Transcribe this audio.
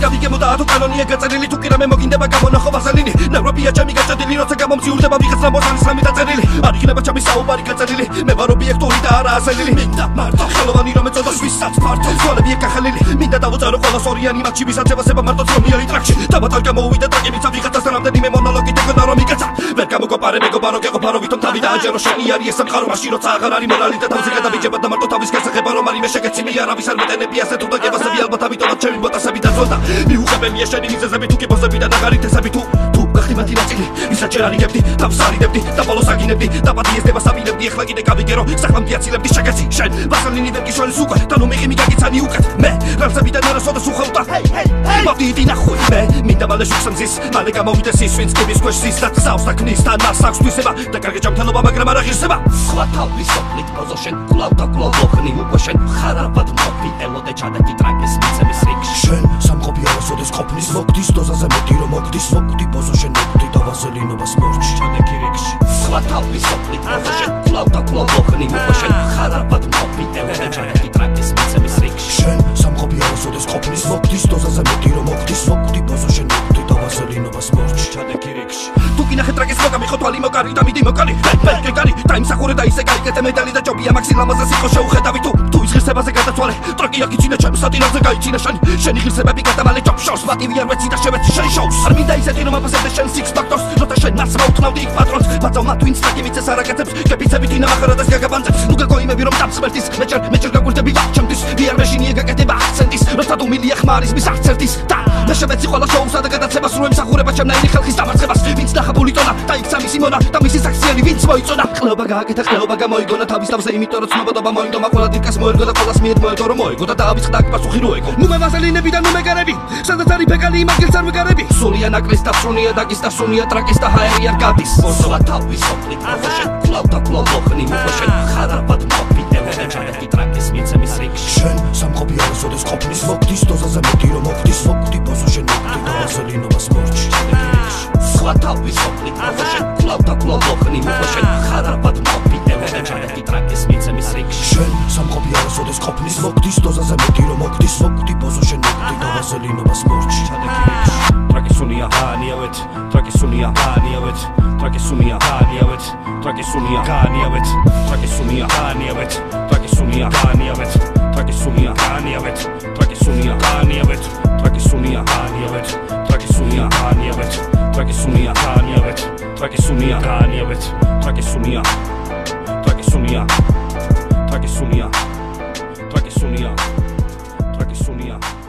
გავიგებო და თუ კანონია გაწერილი თუ კი რამე მოგინდება გამონახო ვაზალინი ნავრობია ჩემი გაჭადილი როცა გამომციურდება ვიღაც ნამოსანის რამე დაწერილი არ იქნება ჩემი საუბარი გაწერილი მე ვარ ობიექტური და არა ასელილი მინდა მარტო ხელოვანი რომ ეწოდოს ვისაც ფართო თვალები ეკახალილი მინდა დავუწერო ყველას ორიანი მატჩი ვისაც ევასება მარტო ძრომიანი ტრაქში თამათარ გამოვიდა ტრაკებიცა ვიღაცას რამდენიმე მონოლოგი დაგონა რომ იკაცა ვერ გამოგოპარე მეგობარო გეყოფარო ვითომ თავი დააჯერო შენი არის ეს სამყარო მაშინ როცა აღარ არის მორალი და თავზე გადავიჯება და მარტო თავის გასაღება რომ არის მე შეგეცილი არავის არ მეტენები ასე თუ დაგებასები ალბათ ამიტომაც ჩემი ბოტასები დაძონდა მიუღებელია შენი მიზეზები თუ კი პოზები და დაღარითესები თუ გახდი მათი ნაწილი ვისაც ჯერ არიგებდი თავს არიდებდი და ბოლოს აგინებდი და პატიესდება საბინებდი ეხლა კიდე გავიგერო საქმე აცილებდი შეგეცი შენ ვასალინი ვერ გიშოლის უკვე თანუ მიღიმი გაგიცანი უკეთ მე რამსებიდან არასოდეს უხავდა მოვდიდი ნახუй მე მინდა მალე შუხსამზის მალე გამოვიდეს ის ვინც კიბის ქვეშ ზის და წავს და ქნის და ნას აქვს თვისება და კარგი ჯამთელობა მაგრამ არ აღირსება სხვა თავის სოფლით პოზო შენ კვლავ და კვლავ მოხნი უკვე შენ ხარაბად მოფი ელოდე ჩადეთი ტრაკის მიცემის რიგში შენ სამყოფი არასოდეს ყოფნის მოგდის დოზაზე მეტი რომ მოგდის მოგდი პოზო შენ მოგდი და ვაზელინობას მორჩი ჩადეთი რიგში სხვა თავის სოფლით პოზო შენ კვლავ და კვლავ მოხნი უკვე შენ ხარაბად მოფი ელოდე ჩადეთი ტრაკის მიცემის რიგში შენ სამყოფი არასოდეს ყოფნის მოგდის დოზაზე მეტი რომ მოგდის მოგდი პოზო შენ მოგდი და ვაზელინობას მორჩი ჩადეთი რიგში თუ კი ნახე ტრაკის მოგამი ხოთვალი მოკარი და მიდი მოკარი მე გარი და იმსახურე და ისე გაიგეთ მედალი და ჯობია მაქსი ლამაზას იყო შეუხედავი თუ ის ღირსებაზე გადაცვალე ტრაკი აგიჩინე ჩემ სატირაზე გაიჩინე შენი ღირსებები გადამალე ჯობშორს მატივი არ ვეცი და შევეცი შენ შოუს არ მინდა ისეთი რომ აფასებდეს შენ six factors როცა შენ ნას მოუთნავდი იქ პატრონს მაწავ მათ ვინც ტრაკი მიცეს არაკეთებს კეპიცები დინა მახარადას გაგაბანძებს ნუ გაკოიმები რომ დამსხმერთის მე ჯერ გაგვირდები ვაჩემდის ვიარ მეშინია გაკეთება აქცენტის როცა თუ მილია ხმარის მის აქცენტის და მე შევეცი ყველა შოუსა და გადაცემას რომ ემსახურება ჩემნაირი ხალხის დამარცხებას ვინც ნახაბული ტონა და იქცა მისი მონა და მისი საქციელი ვინც მოიწონა ყლეობა გააკეთა ყლეობა გამოიგონა თავის თავზე იმიტომ რომ ცნობადობა მოინდომა ყველა დირკას მოერგო და ყველას მიერ მოედო რომ მოეგო და დაავიწყდა აქ პასუხი რო ეკო ნუ მე ვასალინები და ნუ მე გარები სადაც არის ბეკალი იმაგილს არ ვეგარები სულია ნაკლის და სუნია დაგის და სუნია ტრაკის და ჰაერი არ გადის მოსვა თავის სოფლით პოზო შენ კვლავ და კვლავ მოხნი უკვე შენ ხარაბად მოფი ელოდე ჩადეთი ტრაკის მიცემის რიგში შენ სამყოფი არასოდეს ყოფნის მოგდის დოზაზე მეტი რომ მოგდის მოგდი პოზო შენ მოგდი და ვაზელინობას მორჩი სხვა თავის სოფლით პოზო შენ კვლავ და კვლავ მოხნი უკვე შენ ხარაბად მოფი ელოდე ჩადეთი ტრაკის მიცემის რიგში შენ სამყოფი არასოდეს ყოფნის მოგდის დოზაზე მეტი რომ მოგდის მოგდი პოზო შენ მოგდი და ვაზელინობას მორჩი ტრაკის სუნია განიავეთ ტრაკის სუნია განიავეთ ტრაკის სუნია განიავეთ ტრაკის სუნია განიავეთ ტრაკის სუნია განიავეთ ტრაკის სუნია განიავეთ ტრაკის სუნია განიავეთ ტრაკის სუნია განიავეთ ტრაკის სუნია განიავეთ ტრაკის სუნია განიავეთ ტრაკის სუნია განიავეთ ტრაკის სუნია განიავეთ ტრაკის სუნია ტრაკის სუნია ტრაკის სუნია ტრაკის სუნია ტრაკის სუნია